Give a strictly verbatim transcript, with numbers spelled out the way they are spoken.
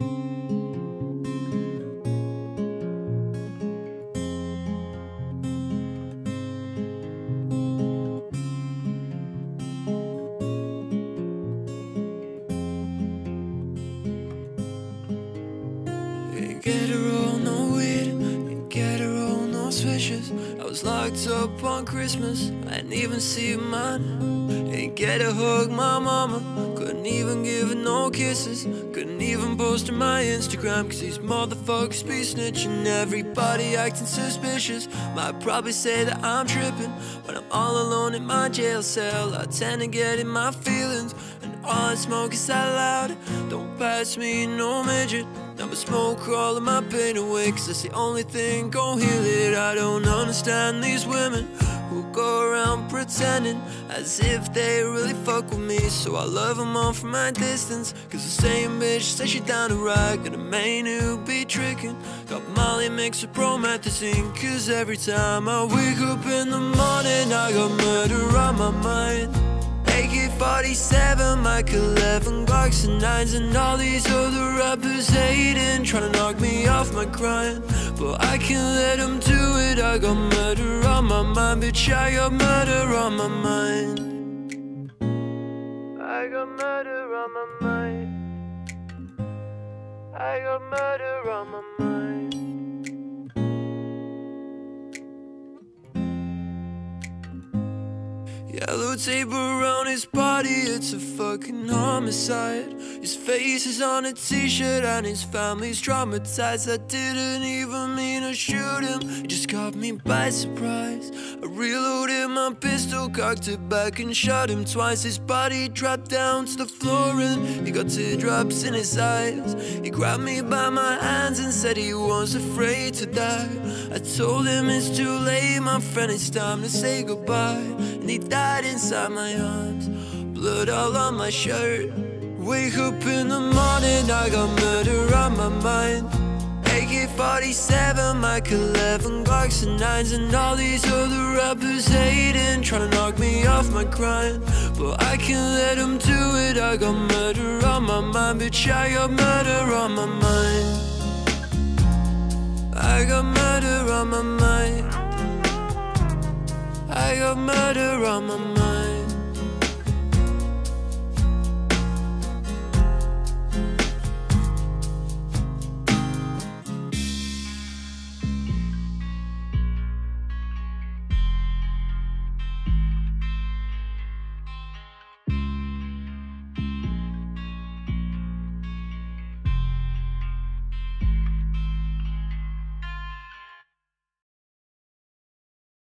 Get a roll, no weed. Get a roll, no switches. I was locked up on Christmas, I didn't even see mine. Ain't get a hug, my mama. Couldn't even give her no kisses. Couldn't even post to my Instagram, cause these motherfuckers be snitching. Everybody acting suspicious. Might probably say that I'm tripping when I'm all alone in my jail cell. I tend to get in my feelings, and all I smoke is that loud. Don't pass me no midget. I'ma smoke crawling my pain away, cause that's the only thing gon' heal it. I don't understand these women who go around pretending as if they really fuck with me. So I love them all from my distance, cause the same bitch says she down to ride. Got a main who be tricking, got Molly mixed with promethazine. Cause every time I wake up in the morning, I got murder on my mind. A K forty-seven, Mike eleven, Glocks and nines, and all these other rappers hating, trying to knock me off my grind. But I can't let them do it. I got murder on my mind, bitch, I got murder on my mind. I got murder on my mind. I got murder on my mind. Yellow tape around his body, it's a fucking homicide. His face is on a t-shirt and his family's traumatized. I didn't even mean to shoot him, it just caught me by surprise. I reloaded my pistol, cocked it back and shot him twice. His body dropped down to the floor and he got teardrops in his eyes. He grabbed me by my hands and said he was afraid to die. I told him it's too late, my friend, it's time to say goodbye. And he died inside my arms, blood all on my shirt. Wake up in the morning, I got murder on my mind. A K forty-seven, Mike eleven, Glocks and nines, and all these other rappers hating, trying to knock me off my grind. But I can't let them do it. I got murder on my mind, bitch, I got murder on my mind. I got murder on my mind. I got murder on my mind.